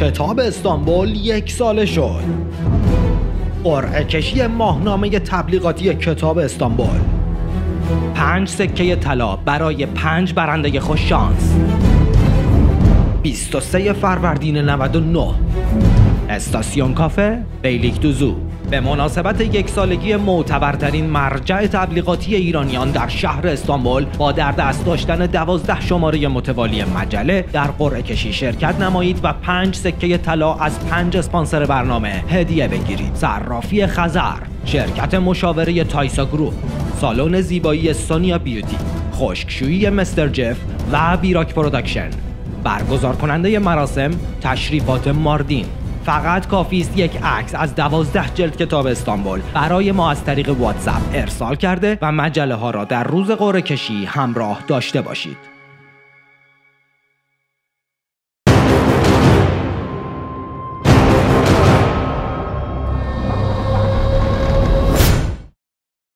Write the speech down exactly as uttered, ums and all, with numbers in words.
کتاب استانبول یک ساله شد. قرعه کشی ماهنامه تبلیغاتی کتاب استانبول. پنج سکه طلا برای پنج برنده خوش شانس. بیست و سوم فروردین نود و نه، استاسیون کافه بیلیکدوزو. به مناسبت یک سالگی معتبرترین مرجع تبلیغاتی ایرانیان در شهر استانبول با در دست داشتن دوازده شماره متوالی مجله در قرعه کشی شرکت نمایید و پنج سکه طلا از پنج اسپانسر برنامه هدیه بگیرید. صرافی خزر، شرکت مشاوره تایسا گروپ، سالن زیبایی سونیا بیوتی، خشکشویی مستر جف و بیراک پروداکشن. برگزار کننده مراسم تشریفات ماردین. فقط کافی است یک عکس از دوازده جلد کتاب استانبول برای ما از طریق واتساپ ارسال کرده و مجله ها را در روز قرعه کشی همراه داشته باشید.